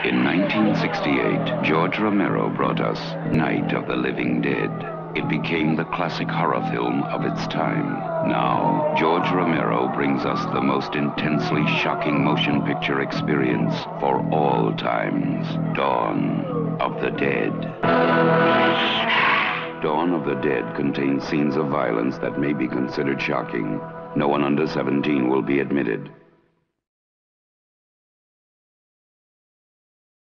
In 1968, George Romero brought us Night of the Living Dead. It became the classic horror film of its time. Now, George Romero brings us the most intensely shocking motion picture experience for all times. Dawn of the Dead. Dawn of the Dead contains scenes of violence that may be considered shocking. No one under 17 will be admitted.